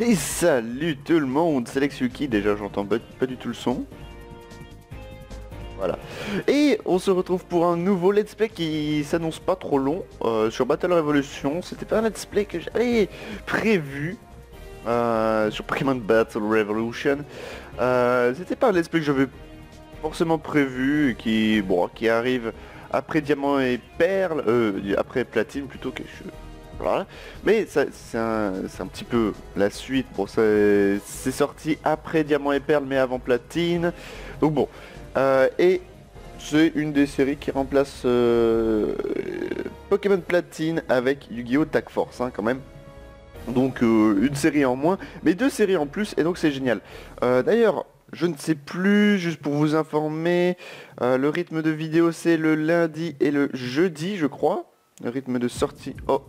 Et salut tout le monde, c'est Lexuki, déjà j'entends pas du tout le son. Voilà. Et on se retrouve pour un nouveau let's play qui s'annonce pas trop long sur Battle Revolution. C'était pas un let's play que j'avais prévu sur Pokémon Battle Revolution. C'était pas un let's play que j'avais forcément prévu, qui arrive après Diamant et Perle, après Platine plutôt que voilà. Mais c'est un petit peu la suite. Bon, c'est sorti après Diamant et Perle mais avant Platine. Donc bon. Et c'est une des séries qui remplace Pokémon Platine avec Yu-Gi-Oh! Tag Force quand même. Donc une série en moins, mais deux séries en plus, et donc c'est génial. D'ailleurs, je ne sais plus, juste pour vous informer, le rythme de vidéo c'est le lundi et le jeudi, je crois. Le rythme de sortie... Oh.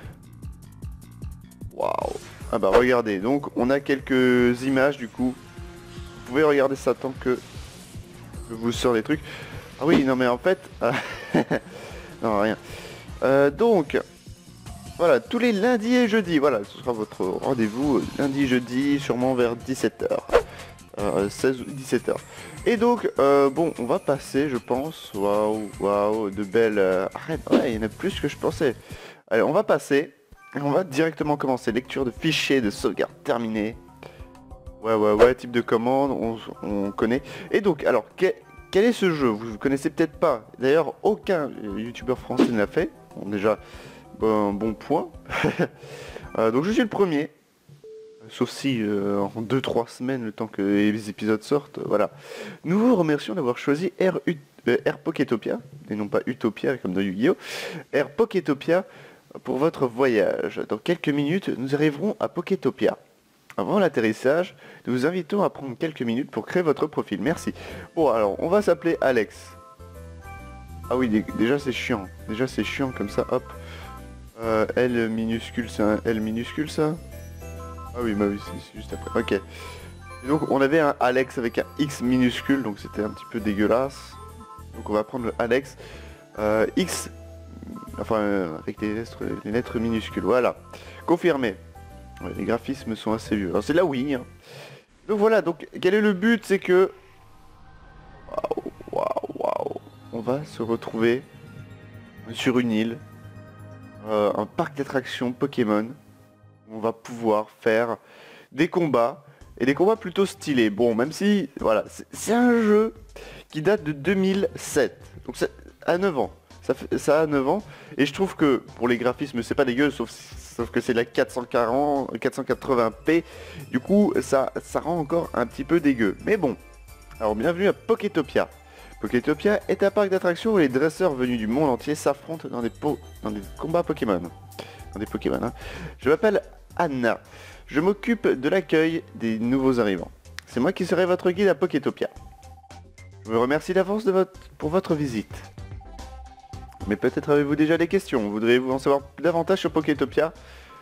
Waouh. Ah bah regardez, donc on a quelques images du coup. Vous pouvez regarder ça tant que je vous sors les trucs. Ah oui, non mais en fait... non, rien. Donc... Voilà, tous les lundis et jeudis, voilà, ce sera votre rendez-vous lundi, jeudi, sûrement vers 17h. 16 ou 17h. Et donc, bon, on va passer, je pense. Waouh, waouh, de belles... Arrête, ouais, il y en a plus que je pensais. Allez, on va passer. Et on va directement commencer. Lecture de fichiers de sauvegarde terminée. Ouais, type de commande, on connaît. Et donc, alors, quel est ce jeu? Vous ne connaissez peut-être pas. D'ailleurs, aucun youtubeur français ne l'a fait. Bon, déjà... bon point. Donc je suis le premier. Sauf si en 2-3 semaines, le temps que les épisodes sortent, voilà. Nous vous remercions d'avoir choisi Air Poketopia, et non pas Utopia comme dans Yu-Gi-Oh! Air Poketopia pour votre voyage. Dans quelques minutes, nous arriverons à Poketopia. Avant l'atterrissage, nous vous invitons à prendre quelques minutes pour créer votre profil. Merci. Bon alors, on va s'appeler Alex. Ah oui, déjà c'est chiant. Déjà c'est chiant comme ça, hop. L minuscule, c'est un L minuscule ça? Ah oui, bah oui, c'est juste après. Ok. Et donc on avait un Alex avec un X minuscule, donc c'était un petit peu dégueulasse. Donc on va prendre le Alex X, enfin avec les lettres minuscules. Voilà. Confirmé. Ouais, les graphismes sont assez vieux. Alors c'est là oui. Donc voilà, donc quel est le but? C'est que... Waouh. On va se retrouver sur une île. Un parc d'attractions Pokémon où on va pouvoir faire des combats et des combats plutôt stylés. Bon, même si voilà, c'est un jeu qui date de 2007, donc c'est à 9 ans. Ça a 9 ans et je trouve que pour les graphismes c'est pas dégueu, sauf que c'est la 480p. Du coup ça rend encore un petit peu dégueu. Mais bon, alors bienvenue à Poketopia. Poketopia est un parc d'attractions où les dresseurs venus du monde entier s'affrontent dans des combats Pokémon. Dans des Pokémon, hein. Je m'appelle Anna. Je m'occupe de l'accueil des nouveaux arrivants. C'est moi qui serai votre guide à Poketopia. Je vous remercie d'avance pour votre visite. Mais peut-être avez-vous déjà des questions. Voudriez-vous en savoir davantage sur Poketopia?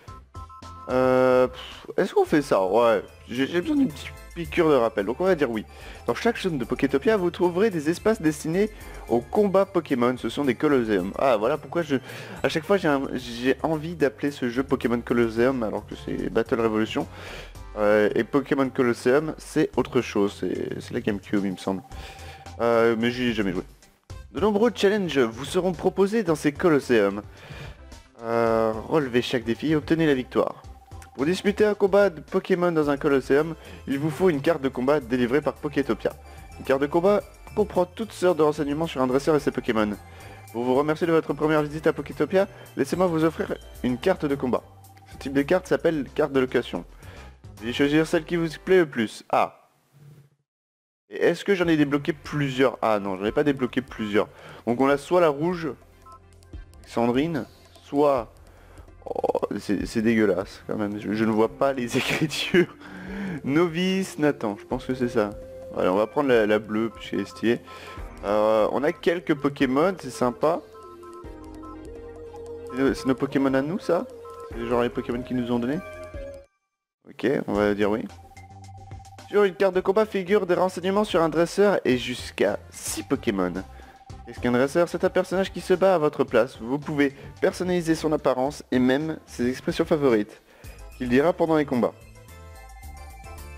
Est-ce qu'on fait ça? Ouais, j'ai besoin d'une petite piqûre de rappel, donc on va dire oui. Dans chaque zone de Poketopia, vous trouverez des espaces destinés au combat Pokémon, ce sont des Colosseum. Ah voilà pourquoi à chaque fois j'ai envie d'appeler ce jeu Pokémon Colosseum alors que c'est Battle Revolution. Et Pokémon Colosseum c'est autre chose, c'est la GameCube il me semble. Mais j'y ai jamais joué. De nombreux challenges vous seront proposés dans ces Colosseum. Relevez chaque défi et obtenez la victoire. Pour disputer un combat de Pokémon dans un Colosseum, il vous faut une carte de combat délivrée par Poketopia. Une carte de combat comprend toutes sortes de renseignements sur un dresseur et ses Pokémon. Pour vous remercier de votre première visite à Poketopia, laissez-moi vous offrir une carte de combat. Ce type de carte s'appelle carte de location. Veuillez choisir celle qui vous plaît le plus. Ah. Et est-ce que j'en ai débloqué plusieurs? Ah non, j'en ai pas débloqué plusieurs. Donc on a soit la rouge, Sandrine, soit... Oh, c'est dégueulasse quand même, je ne vois pas les écritures. Novice Nathan, je pense que c'est ça. Allez, on va prendre la bleue puisqu'elle est stylée. On a quelques Pokémon, c'est sympa. C'est nos Pokémon à nous ça? C'est genre les Pokémon qui nous ont donné? Ok, on va dire oui. Sur une carte de combat figure des renseignements sur un dresseur et jusqu'à 6 Pokémon. Qu'est-ce qu'un dresseur? C'est un personnage qui se bat à votre place. Vous pouvez personnaliser son apparence et même ses expressions favorites, qu'il dira pendant les combats.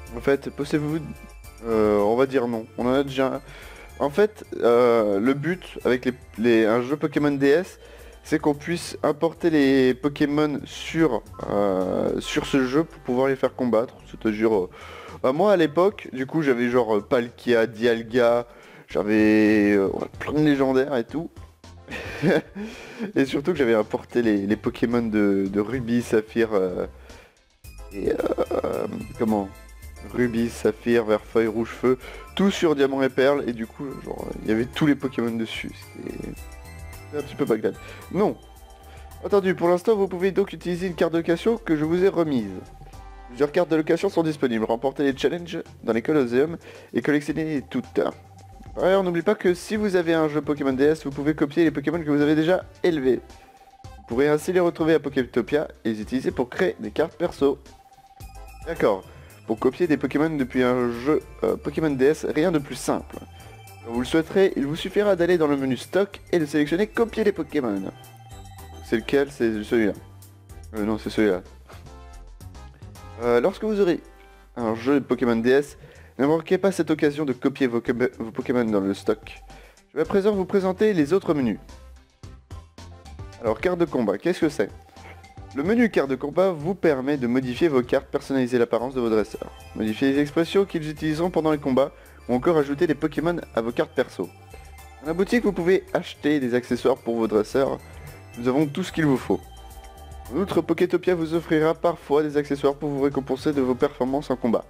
En fait, possédez-vous... on va dire non. On en a déjà un. En fait, le but avec un jeu Pokémon DS, c'est qu'on puisse importer les Pokémon sur ce jeu pour pouvoir les faire combattre. C'est-à-dire, bah, moi à l'époque, du coup, j'avais genre Palkia, Dialga, j'avais plein de légendaires et tout. Et surtout que j'avais importé les Pokémon de Ruby, Saphir et comment Ruby, Saphir, Vert Feuille, Rouge Feu, tout sur Diamant et Perle, et du coup, genre, il y avait tous les Pokémon dessus. C'était un petit peu Bagdad. Non. Entendu, pour l'instant, vous pouvez donc utiliser une carte de location que je vous ai remise. Plusieurs cartes de location sont disponibles. Remportez les challenges dans les Colosseum et collectionnez toutes. Ouais, on n'oublie pas que si vous avez un jeu Pokémon DS, vous pouvez copier les Pokémon que vous avez déjà élevés. Vous pourrez ainsi les retrouver à Pokétopia et les utiliser pour créer des cartes perso. D'accord. Pour copier des Pokémon depuis un jeu Pokémon DS, rien de plus simple. Quand vous le souhaiterez, il vous suffira d'aller dans le menu stock et de sélectionner copier les Pokémon. C'est lequel? C'est celui-là. Non, c'est celui-là. Lorsque vous aurez un jeu de Pokémon DS, ne manquez pas cette occasion de copier vos Pokémon dans le stock. Je vais à présent vous présenter les autres menus. Alors, carte de combat, qu'est-ce que c'est? Le menu carte de combat vous permet de modifier vos cartes, personnaliser l'apparence de vos dresseurs, modifier les expressions qu'ils utiliseront pendant les combats, ou encore ajouter des Pokémon à vos cartes perso. Dans la boutique, vous pouvez acheter des accessoires pour vos dresseurs. Nous avons tout ce qu'il vous faut. En outre, Pokétopia vous offrira parfois des accessoires pour vous récompenser de vos performances en combat.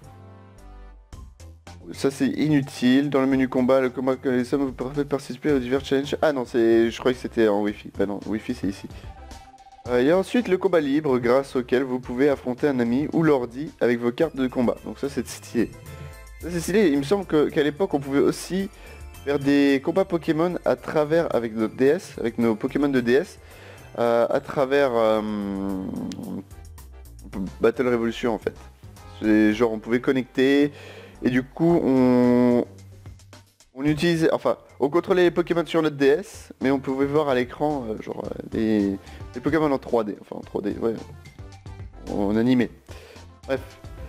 Ça c'est inutile. Dans le menu combat, le combat que les sommes vous permet de participer aux divers challenges. Ah non, je croyais que c'était en Wi-Fi. Bah non, Wi-Fi c'est ici. Il y a ensuite le combat libre, grâce auquel vous pouvez affronter un ami ou l'ordi avec vos cartes de combat. Donc ça c'est stylé. Ça c'est stylé. Il me semble qu'à l'époque on pouvait aussi faire des combats Pokémon à travers, avec notre DS, avec nos Pokémon de DS, à travers Battle Revolution en fait. C'est genre on pouvait connecter et du coup on utilisait, enfin on contrôlait les Pokémon sur notre DS, mais on pouvait voir à l'écran les Pokémon en 3D, enfin en 3D, ouais, en animé. Bref,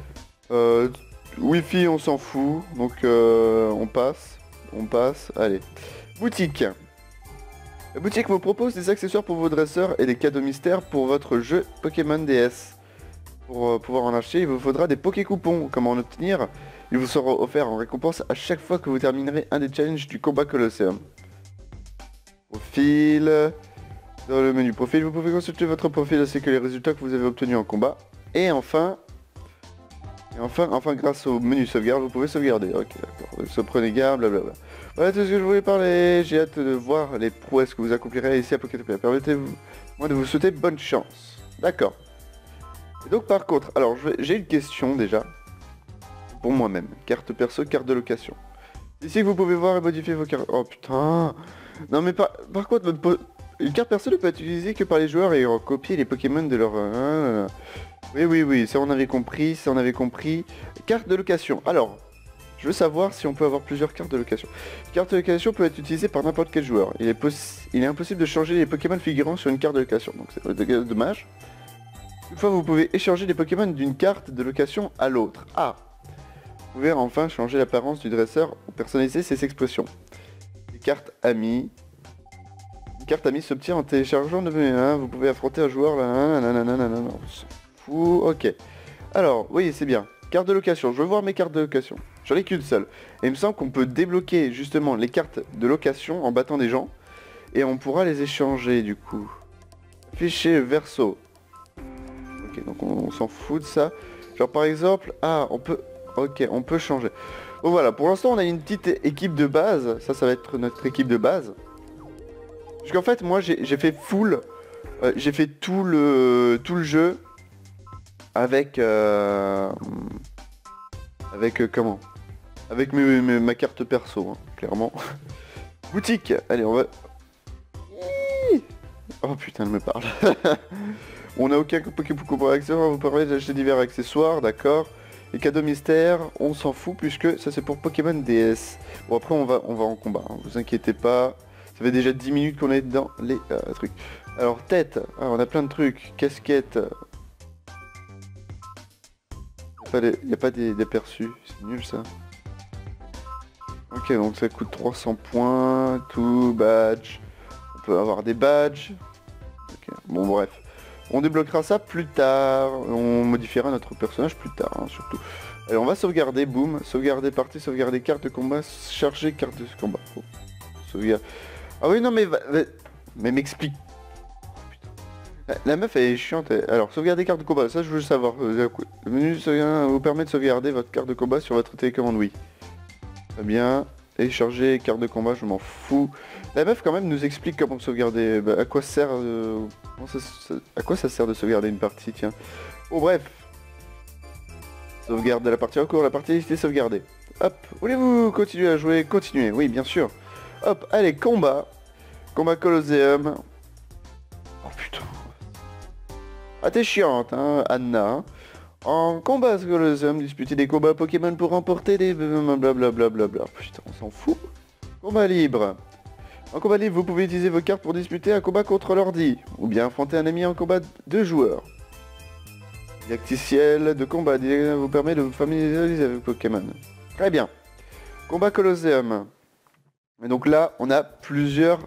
Wi-Fi on s'en fout, donc on passe, allez. Boutique. La boutique vous propose des accessoires pour vos dresseurs et des cadeaux mystères pour votre jeu Pokémon DS. Pour pouvoir en acheter, il vous faudra des Poké-coupons. Comment en obtenir? Il vous sera offert en récompense à chaque fois que vous terminerez un des challenges du combat Colosseum. Profil. Dans le menu profil, vous pouvez consulter votre profil ainsi que les résultats que vous avez obtenus en combat. Et enfin, grâce au menu sauvegarde, vous pouvez sauvegarder. Ok, d'accord. Se prenez garde, blablabla. Voilà tout ce que je voulais parler. J'ai hâte de voir les prouesses que vous accomplirez ici à Pokétopia. Permettez-moi de vous souhaiter bonne chance. D'accord. Et donc par contre, alors j'ai une question déjà. Pour moi-même. Carte perso, carte de location. Ici vous pouvez voir et modifier vos cartes. Oh putain. Non mais par contre, une carte perso ne peut être utilisée que par les joueurs ayant copié les Pokémon de leur... Oui, ça on avait compris, Carte de location. Alors, je veux savoir si on peut avoir plusieurs cartes de location. Une carte de location peut être utilisée par n'importe quel joueur. Il est impossible de changer les Pokémon figurant sur une carte de location. Donc c'est dommage. Toutefois, vous pouvez échanger les Pokémon d'une carte de location à l'autre. Ah! Vous pouvez enfin changer l'apparence du dresseur ou personnaliser ses expressions. Les cartes amies. Une carte amie s'obtient en téléchargeant le menu 1. Vous pouvez affronter un joueur là. On s'en fout. Ok. Alors, oui, c'est bien. Carte de location. Je veux voir mes cartes de location. J'en ai qu'une seule. Et il me semble qu'on peut débloquer justement les cartes de location en battant des gens. Et on pourra les échanger du coup. Fichier verso. Ok, donc on s'en fout de ça. Genre par exemple, on peut... Ok, on peut changer. Bon voilà, pour l'instant on a une petite équipe de base. Ça va être notre équipe de base. Parce qu'en fait, moi j'ai fait full... j'ai fait tout le jeu avec... comment? Avec ma carte perso, hein, clairement. Boutique. Allez, on va... Oh putain, elle me parle. On n'a aucun Pokémon accessoire, vous permet d'acheter divers accessoires, d'accord. Les cadeaux mystères, on s'en fout puisque ça c'est pour Pokémon DS. Bon après on va en combat, hein, vous inquiétez pas. Ça fait déjà 10 minutes qu'on est dans les trucs. Alors tête, on a plein de trucs. Casquette. y a pas des perçus, c'est nul ça. Ok, donc ça coûte 300 points, tout, badge. On peut avoir des badges. Ok, bon bref. On débloquera ça plus tard. On modifiera notre personnage plus tard, hein, surtout. Allez, on va sauvegarder, boum. Sauvegarder partie, sauvegarder carte de combat, charger carte de combat. Oh. Sauvegarde. Ah oui, non mais... Mais m'explique. La meuf elle est chiante. Alors, sauvegarder carte de combat, ça je veux savoir. Le menu vous permet de sauvegarder votre carte de combat sur votre télécommande, oui. Très bien. Télécharger carte de combat, je m'en fous. La meuf quand même nous explique comment sauvegarder. Bah, à quoi sert à quoi ça sert de sauvegarder une partie, tiens. Oh bref. Sauvegarde de la partie en cours, la partie est sauvegardée. Hop, voulez-vous continuer à jouer? Continuez, oui bien sûr. Hop, allez, combat. Combat Colosseum. Oh putain. Ah t'es chiante, hein, Anna. En combat Colosseum, disputer des combats Pokémon pour remporter des... blablabla. Putain, on s'en fout. Combat libre. En combat libre, vous pouvez utiliser vos cartes pour disputer un combat contre l'ordi. Ou bien affronter un ami en combat de joueurs. Didacticiel de combat vous permet de vous familiariser avec Pokémon. Très bien. Combat Colosseum. Et donc là, on a plusieurs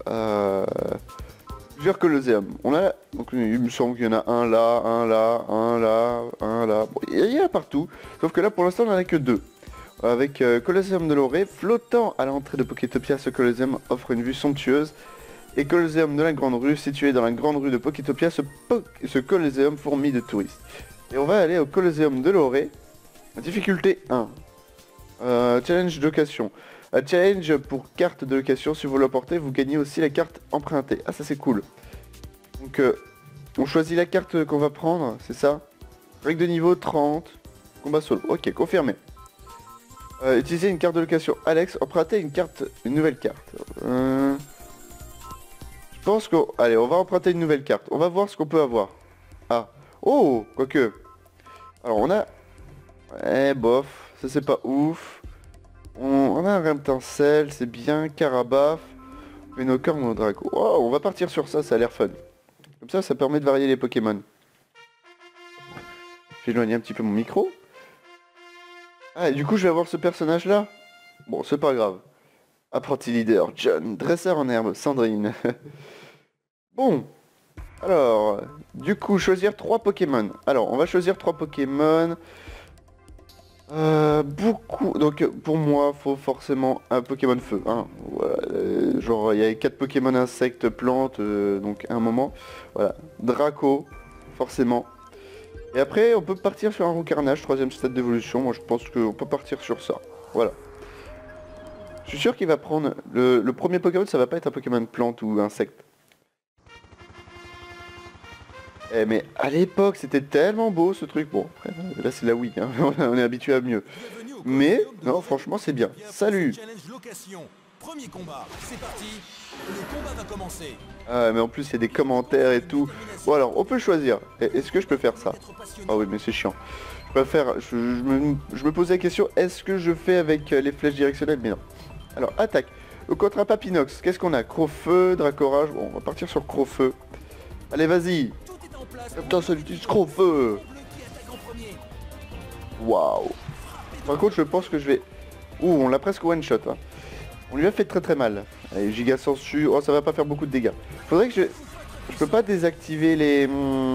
Colosseum. On a, donc il me semble qu'il y en a un là, un là, un là, un là. Bon, il y en a partout. Sauf que là, pour l'instant, on n'en a que deux. Avec Colosseum de l'Orée, flottant à l'entrée de Pokétopia, ce Colosseum offre une vue somptueuse. Et Colosseum de la Grande Rue, situé dans la Grande Rue de Pokétopia, ce Colosseum fourmille de touristes. Et on va aller au Colosseum de l'Orée. Difficulté 1. Challenge de location. Challenge pour carte de location, si vous l'emportez, vous gagnez aussi la carte empruntée. Ah ça c'est cool. Donc on choisit la carte qu'on va prendre, c'est ça. Règle de niveau 30. Combat solo. Ok, confirmé. Utiliser une carte de location. Alex, emprunter une nouvelle carte. Je pense que... Allez, on va emprunter une nouvelle carte. On va voir ce qu'on peut avoir. Ah. Oh, quoique. Alors on a... bof. Ça c'est pas ouf. On a un Reptincelle, c'est bien. Carabaf. Vénocorn ou Draco. Oh, on va partir sur ça, ça a l'air fun. Comme ça permet de varier les Pokémon. J'éloigne un petit peu mon micro. Ah, et du coup je vais avoir ce personnage là. Bon, c'est pas grave. Apprenti leader, John. Dresseur en herbe, Sandrine. Bon. Alors, du coup, choisir 3 Pokémon. Alors, on va choisir 3 Pokémon. Beaucoup. Donc, pour moi, faut forcément un Pokémon feu. Hein. Voilà, genre, il y a 4 Pokémon insectes, plantes, donc à un moment. Voilà. Draco, forcément. Et après, on peut partir sur un Roucarnage, 3ème stade d'évolution. Moi, je pense qu'on peut partir sur ça. Voilà. Je suis sûr qu'il va prendre... Le premier Pokémon, ça va pas être un Pokémon plante ou insecte. Eh mais à l'époque, c'était tellement beau ce truc. Bon, après, là c'est la Wii, hein. On est habitué à mieux. Mais, non, franchement, c'est bien. Salut! Premier combat, c'est parti. Le combat va commencer. Ah, mais en plus, il y a des commentaires et tout. Bon, alors, on peut choisir. Est-ce que je peux faire ça? Ah oui, mais c'est chiant. Je préfère... Je me posais la question, est-ce que je fais avec les flèches directionnelles? Mais non. Alors, attaque. Contre un Papinox, qu'est-ce qu'on a? Crofeu, Dracorage. Bon, on va partir sur Crofeu. Allez, vas-y. Putain, ça utilise Crofeu. Waouh. Par contre, je pense que je vais... Ouh, on l'a presque one-shot. Hein. On lui a fait très très mal. Allez, Giga Sensu. Oh, ça va pas faire beaucoup de dégâts. Faudrait que je peux pas désactiver les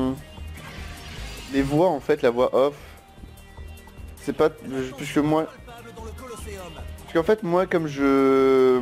voix, en fait, la voix off. C'est pas... Puisque moi... Parce qu'en fait, moi, comme je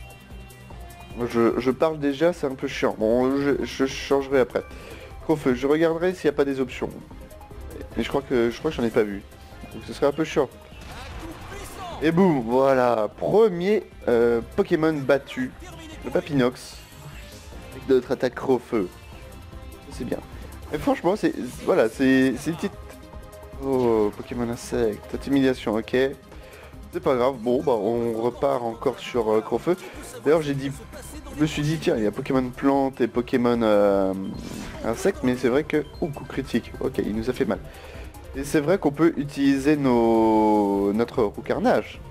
parle déjà, c'est un peu chiant. Bon, je changerai après. Crofeu, je regarderai s'il n'y a pas des options. Mais je crois que j'en ai pas vu. Donc ce serait un peu chiant. Et boum, voilà. Premier Pokémon battu. Le Papinox. Avec notre attaque Crofeu. C'est bien. Mais franchement, c'est... Voilà, c'est une petite... Oh, Pokémon insecte. Intimidation, ok. C'est pas grave, bon bah on repart encore sur Crofeu. D'ailleurs je me suis dit tiens il y a Pokémon plante et Pokémon insecte, mais c'est vrai que... Oh, coup critique, ok il nous a fait mal. Et c'est vrai qu'on peut utiliser notre Roucarnage.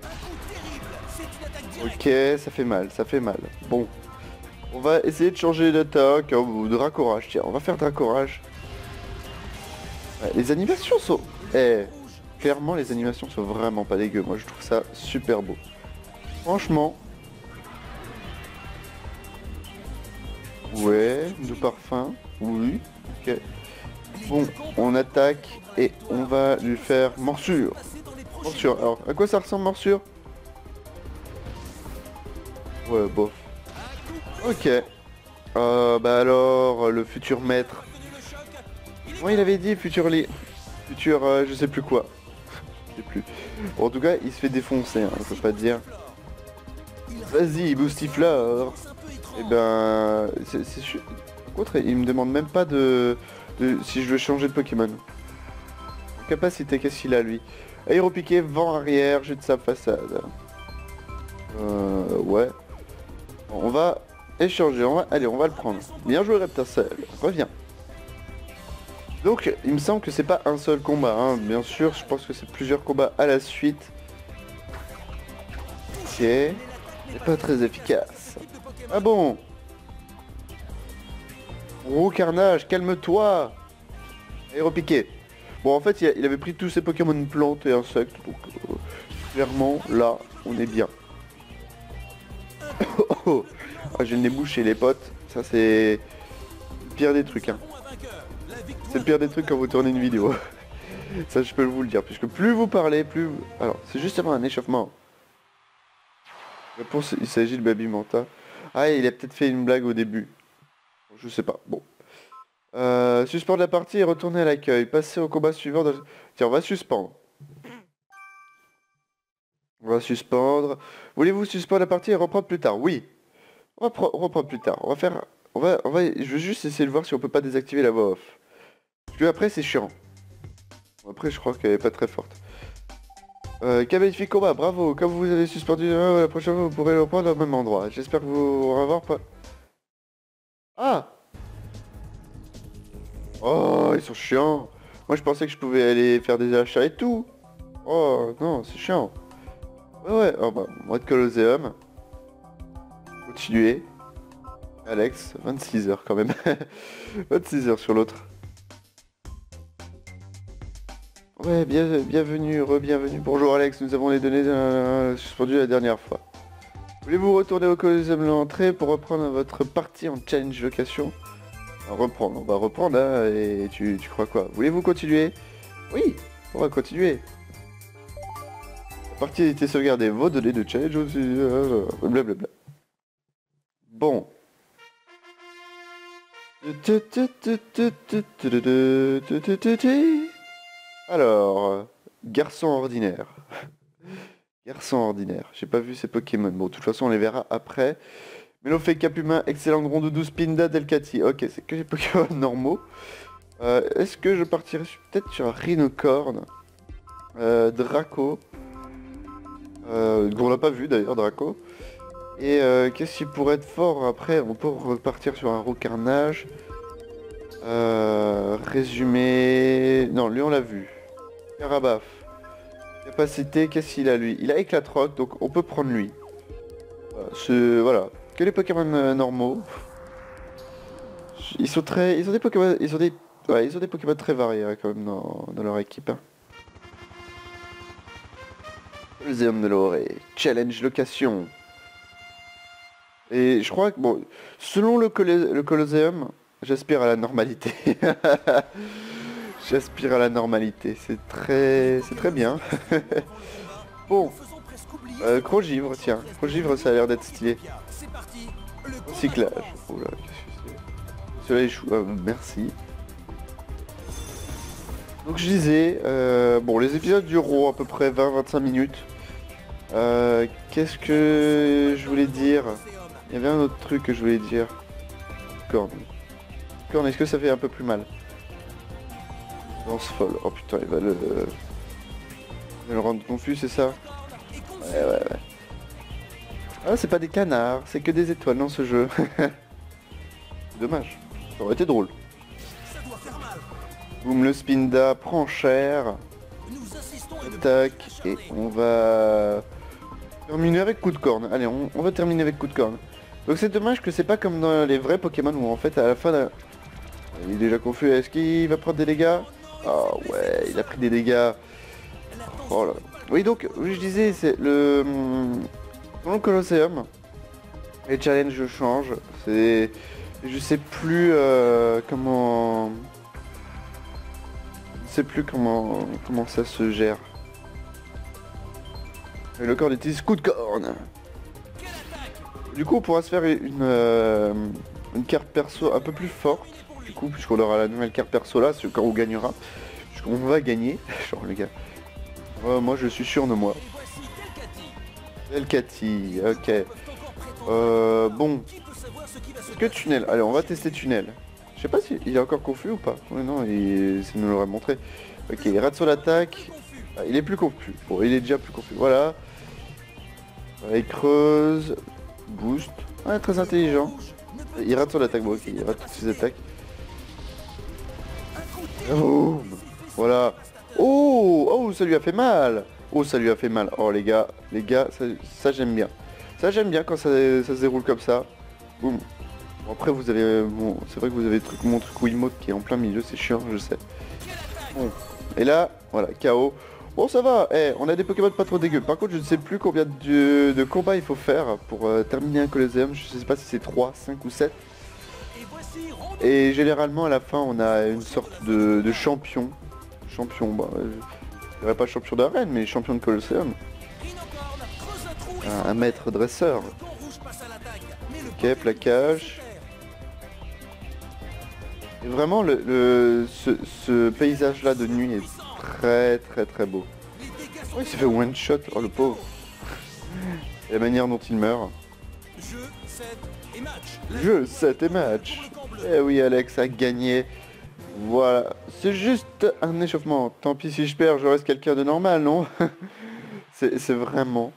Ok, ça fait mal, ça fait mal. Bon, on va essayer de changer d'attaque, ou de Dracorage, tiens on va faire Dracorage. Ouais, les animations sont... Eh, clairement les animations sont vraiment pas dégueu. Moi je trouve ça super beau. Franchement. Ouais, de parfum. Oui. Ok. Bon, on attaque et on va lui faire morsure. Morsure. Alors, à quoi ça ressemble morsure? Ouais, bof. Ok. Bah alors, le futur maître. Moi, il avait dit futur futur, je sais plus quoi. Je sais plus. Bon, en tout cas, il se fait défoncer, hein, je peux pas te dire. Vas-y, Boostiflore. Et ben, c'est sûr. Par contre, il me demande même pas si je veux changer de Pokémon. Capacité, qu'est-ce qu'il a lui? Aéropiqué, vent arrière, jeu de sa façade. Ouais. Bon, on va échanger, allez, on va le prendre. Bien joué Reptacel, reviens. Donc, il me semble que c'est pas un seul combat, hein. Bien sûr, je pense que c'est plusieurs combats à la suite. Ok. C'est pas très efficace. Ah bon? Gros carnage, calme-toi. Aéropiqué. Bon, en fait, il avait pris tous ses Pokémon plantes et insectes, donc clairement, là, on est bien. Oh, ah, j'ai le nez bouché, les potes. Ça, c'est le pire des trucs, hein. C'est le pire des trucs quand vous tournez une vidéo. Ça, je peux vous le dire, puisque plus vous parlez, plus... Alors, c'est justement un échauffement. Réponse, il s'agit de Baby Manta. Ah, il a peut-être fait une blague au début. Je sais pas, bon. Suspendre la partie et retourner à l'accueil. Passer au combat suivant. Tiens, on va suspendre. On va suspendre. Voulez-vous suspendre la partie et reprendre plus tard? Oui. On va reprendre plus tard. On va faire... Je veux juste essayer de voir si on peut pas désactiver la voix off. Parce que après, c'est chiant. Après, je crois qu'elle est pas très forte. Magnifique combat, bravo. Comme vous avez suspendu la prochaine fois, vous pourrez le reprendre au même endroit. J'espère que vous revoir pas... Ah! Oh, ils sont chiants. Moi, je pensais que je pouvais aller faire des achats et tout. Oh, non, c'est chiant. Ouais, ouais. Oh, bah, moi de Colosseum. Continuer. Alex, 26 heures quand même. 26 heures sur l'autre. Ouais, bienvenue, re-bienvenue. Bonjour Alex, nous avons les données suspendues la dernière fois. Voulez-vous retourner au Colosseum de l'entrée pour reprendre votre partie en challenge location? On va reprendre hein, et tu crois quoi? Voulez-vous continuer? Oui, on va continuer. La partie a été sauvegardée, vos données de challenge aussi, blablabla. Bon. Alors, garçon ordinaire. Garçon ordinaire, j'ai pas vu ces Pokémon. Bon, de toute façon, on les verra après. Melofé, Cap-Humain, excellent Grondoudou, Spinda, Delcati. Ok, c'est que les Pokémon normaux. Est-ce que je partirais peut-être sur un Rhinocorn Draco. On l'a pas vu d'ailleurs, Draco. Et qu'est-ce qui pourrait être fort après? On peut repartir sur un Rocarnage. Résumé... Non, lui on l'a vu. Carabaf. Capacité, qu'est-ce qu'il a lui? Il a Éclatroc, donc on peut prendre lui. Voilà. Que les Pokémon normaux. Ils ont des Pokémon... Ils ont des Pokémon très variés hein, quand même dans leur équipe. Hein. Muséum de l'Orée. Challenge location. Et je crois que, bon, selon le Colosseum, j'aspire à la normalité. J'aspire à la normalité, c'est très bien. Bon, Crogivre, tiens, Crogivre ça a l'air d'être stylé. Recyclage, oula, qu'est-ce que c'est? Cela échoue, merci. Donc je disais, bon les épisodes dureront à peu près 20-25 minutes. Qu'est-ce que je voulais dire? Il y avait un autre truc que je voulais dire. Corne. Corne, est-ce que ça fait un peu plus mal? Lance folle. Oh putain, il va le rendre confus, c'est ça? Ouais. Ah, c'est pas des canards, c'est que des étoiles dans ce jeu. Dommage. Ça aurait été drôle. Boum, le Spinda prend cher. Tac, et on va terminer avec coup de corne. Allez, on va terminer avec coup de corne. Donc c'est dommage que c'est pas comme dans les vrais Pokémon où en fait à la fin il est déjà confus. Est-ce qu'il va prendre des dégâts? Ah ouais, il a pris des dégâts. Oh là là. Oui, donc, oui, je disais, c'est dans le Colosseum, les challenges changent. C'est... Je sais plus comment... Je sais plus comment ça se gère. Et le corps utilise coup de corne. Du coup, on pourra se faire une carte perso un peu plus forte. Du coup, puisqu'on aura la nouvelle carte perso là, c'est quand on gagnera. Puisqu'on va gagner. Genre les gars. Moi je suis sûr de moi. Elkati, ok. Bon. Est-ce que tunnel? Allez, on va tester tunnel. Je sais pas s'il est encore confus ou pas. Ouais, non, ça nous l'aurait montré. Ok, il rate sur l'attaque. Ah, il est plus confus. Bon, il est déjà plus confus. Voilà. Il creuse. Boost. Ouais, très intelligent. Il rate sur l'attaque. Bon, ok, il rate toutes ses attaques. Oh, voilà. Oh, oh, ça lui a fait mal. Oh, ça lui a fait mal. Oh, les gars, ça j'aime bien. Ça j'aime bien quand ça se déroule comme ça. Boum. Bon, après vous avez, bon, c'est vrai que vous avez mon truc Wiimote qui est en plein milieu, c'est chiant, je sais. Bon. Et là, voilà, KO. Bon, ça va. Eh, on a des Pokémon pas trop dégueux. Par contre, je ne sais plus combien de combats il faut faire pour terminer un Colosseum. Je sais pas si c'est 3, 5 ou 7. Et généralement à la fin on a une sorte de champion. Champion, bah, je dirais pas champion d'arène mais champion de Colosseum. Un maître dresseur. Ok, plaquage. Et vraiment ce paysage là de nuit est très beau. Oh, il s'est fait one shot, oh le pauvre. Et la manière dont il meurt. Jeu 7 et match. Eh oui Alex a gagné. Voilà. C'est juste un échauffement. Tant pis si je perds, je reste quelqu'un de normal, non? C'est vraiment...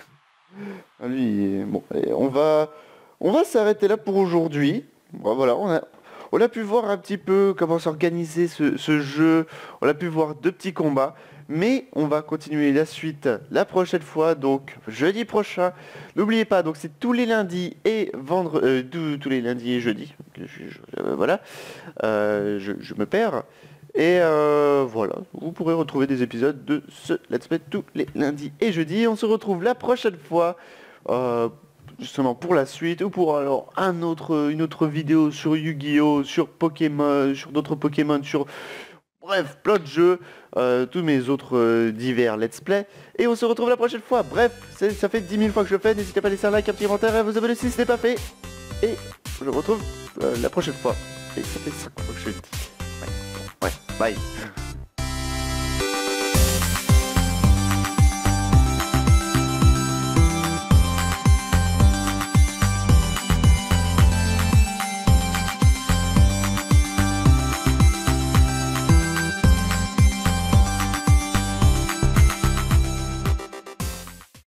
Lui, bon, allez, on va s'arrêter là pour aujourd'hui. Bon, voilà, on a pu voir un petit peu comment s'organiser ce jeu. On a pu voir 2 petits combats. Mais on va continuer la suite la prochaine fois, donc jeudi prochain. N'oubliez pas, donc c'est tous les lundis et vendredis, tous les lundis et jeudis. Voilà, je me perds. Et voilà, vous pourrez retrouver des épisodes de ce Let's Play tous les lundis et jeudis. On se retrouve la prochaine fois, justement pour la suite, ou pour alors une autre vidéo sur Yu-Gi-Oh, sur Pokémon, sur d'autres Pokémon, sur... Bref, plein de jeux, tous mes autres divers let's play. Et on se retrouve la prochaine fois. Bref, ça fait 10 000 fois que je le fais. N'hésitez pas à laisser un like, un petit commentaire et à vous abonner si ce n'est pas fait. Et je vous retrouve la prochaine fois. Et ça fait 5 fois que je le dis. Ouais, bye.